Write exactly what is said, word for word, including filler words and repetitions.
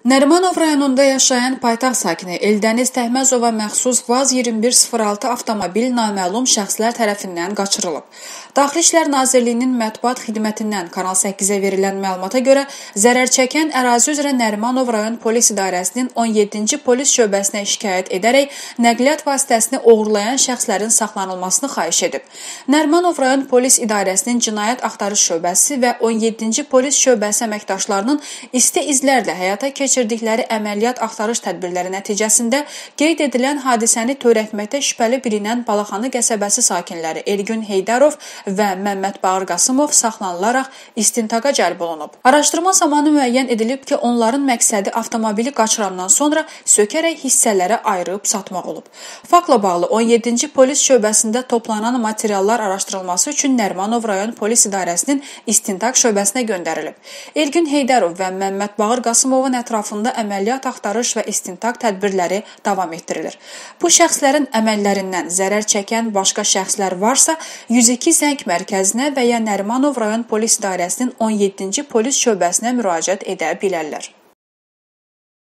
Nərimanov rayonunda yaşayan paytaxt sakini Eldəniz Təhməzova məxsus Vaz iyirmi bir sıfır altı avtomobil naməlum şəxslər tərəfindən qaçırılıb. Daxili İşlər Nazirliyinin mətbuat xidmətindən Kanal səkkizə verilən məlumata görə zərər çəkən ərazi üzrə Nərimanov rayon polis idarəsinin on yeddinci polis şöbəsinə şikayət edərək nəqliyyat vasitəsini oğurlayan şəxslərin saxlanılmasını xahiş edib. Nərimanov rayon polis idarəsinin cinayət axtarış şöbəsi və on yeddinci polis şöbəsi əməkdaşlarının isti izlərlə həyata keçirdikləri əməliyyat axtarış tədbirləri nəticəsində qeyd edilən hadisəni törətməkdə şübhəli bilinən Balaxanı qəsəbəsi sakinləri Elgün Heydərov və Məmməd Bağır Qasımov saxlanılaraq istintaqa cəlb olunub. Araşdırma zamanı müəyyən edilib ki, onların məqsədi avtomobili qaçırandan sonra sökərək hissələrə ayırıb satmaq olub. Faktla bağlı on yeddinci polis şöbəsində toplanan materiallar araşdırılması üçün Nərimanov rayon polis idarəsinin istintaq şöbəsinə göndərilib. Elgün Heydərov və Məmməd Bağır Qasımovun ətrafında əməliyyat axtarış və istintaq tədbirləri davam etdirilir. Bu şəxslərin əməllərindən zərər çəkən başqa şəxslər varsa, yüz iki zəng mərkəzinə və ya Nərimanov rayon polis idarəsinin on yeddinci polis şöbəsinə müraciət edə bilərlər.